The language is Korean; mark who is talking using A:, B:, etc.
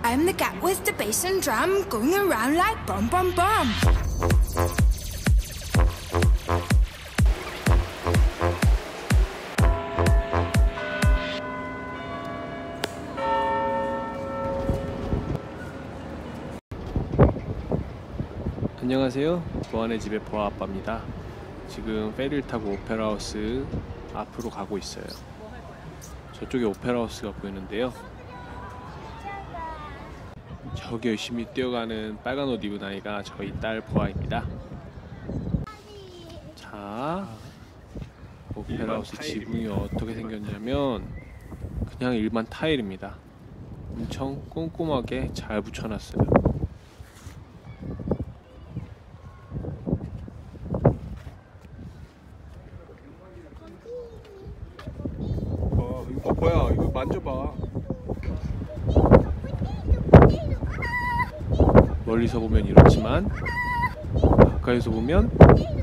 A: I'm the cat with the bass and drum, going around like bum bum bum.
B: 안녕하세요. 보안의 집의 보아아빠입니다. 지금 페리를 타고 오페라하우스 앞으로 가고 있어요. 저쪽에 오페라하우스가 보이는데요. 저기 열심히 뛰어가는 빨간 옷 입은 아이가 저희 딸 보아입니다. 자, 오페라하우스 지붕이 어떻게 생겼냐면 그냥 일반 타일입니다. 엄청 꼼꼼하게 잘 붙여놨어요.
C: 이거 뭐야? 이거 만져봐.
B: 멀리서 보면 이렇지만 가까이서 보면